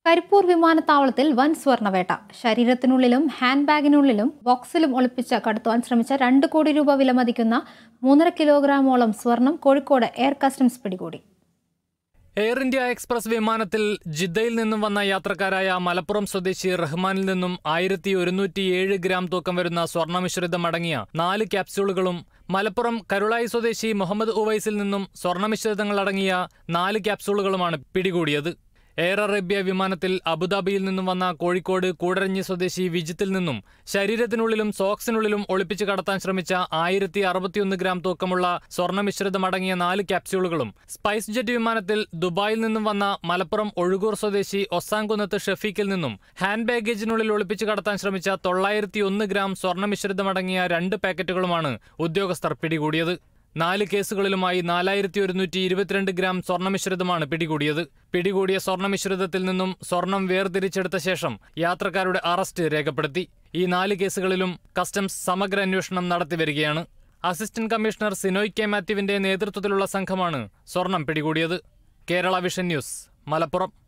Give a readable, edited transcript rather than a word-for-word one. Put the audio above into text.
കരിപ്പൂർ വിമാനത്താവളത്തിൽ വൻ സ്വർണ്ണവേട്ട. ശരീരത്തിനുള്ളിലും ഹാൻഡ് ബാഗിനുള്ളിലും ബോക്സിലും ഒളിപ്പിച്ച് കടത്തുവാൻ ശ്രമിച്ച 2 കോടി രൂപ വിലമതിക്കുന്ന 3.5 കിലോഗ്രാമോളം സ്വർണം കോഴിക്കോട് എയർ കസ്റ്റംസ് പിടികൂടി. എയർ ഇന്ത്യ എക്സ്പ്രസ് വിമാനത്തിൽ ജിദ്ദയിൽ നിന്നും വന്ന യാത്രക്കാരായ മലപ്പുറം സ്വദേശി റഹ്മാനിൽ നിന്നും 1107 ഗ്രാം തൂക്കം വരുന്ന സ്വർണ്ണമിശ്രിതം അടങ്ങിയ 4 ക്യാപ്സ്യൂളുകളും മലപ്പുറം കരുളായി സ്വദേശി മുഹമ്മദ് ഉവൈസിൽ നിന്നും സ്വർണ്ണമിശ്രിതങ്ങൾ അടങ്ങിയ 4 ക്യാപ്സ്യൂളുകളുമാണ് പിടികൂടിയത്. എയർ അറേബ്യ വിമാനത്തിൽ അബുദാബിയിൽ നിന്നും വന്ന കോഴിക്കോട് കൂടരഞ്ഞി സ്വദേശി വിജിത്തിൽ നിന്നും ശരീരത്തിനുള്ളിലും സോക്സിനുള്ളിലും ഒളിപ്പിച്ച് കടത്താൻ ശ്രമിച്ച 1061 ഗ്രാം തൂക്കമുള്ള സ്വർണ്ണമിശ്രിതം അടങ്ങിയ 4 ക്യാപ്സ്യൂളുകളും സ്പൈസ് ജെറ്റ് വിമാനത്തിൽ ദുബായിൽ നിന്നും വന്ന മലപ്പുറം ഒഴുകൂർ സ്വദേശി ഒസാങ്കുന്നത്ത് ഷഫീഖിൽ നിന്നും ഹാൻഡ് ബാഗേജിനുള്ളിൽ ഒളിപ്പിച്ച് കടത്താൻ ശ്രമിച്ച 901 ഗ്രാം സ്വർണ്ണമിശ്രിതമടങ്ങിയ 2 പാക്കറ്റുകളുമാണ് ഉദ്യോഗസ്ഥർ പിടികൂടിയത്. 4 കേസുകളിലുമായി 4122 ഗ്രാം സ്വർണ്ണമിശ്രിതമാണ് പിടികൂടിയത്. പിടികൂടിയ സ്വർണ്ണമിശ്രിതത്തിൽ നിന്നും സ്വർണം വേർതിരിച്ചെടുത്ത ശേഷം യാത്രക്കാരുടെ അറസ്റ്റ് രേഖപ്പെടുത്തി. ഈ 4 കേസുകളിലും കസ്റ്റംസ് സമഗ്ര അന്വേഷണം നടത്തിവരികയാണ്. അസിസ്റ്റന്റ് കമ്മീഷണർ സിനോയ് കെ മാത്യുവിന്റെ നേതൃത്വത്തിലുള്ള സംഘമാണ് സ്വർണം പിടികൂടിയത്. Kerala vision news, Malappuram.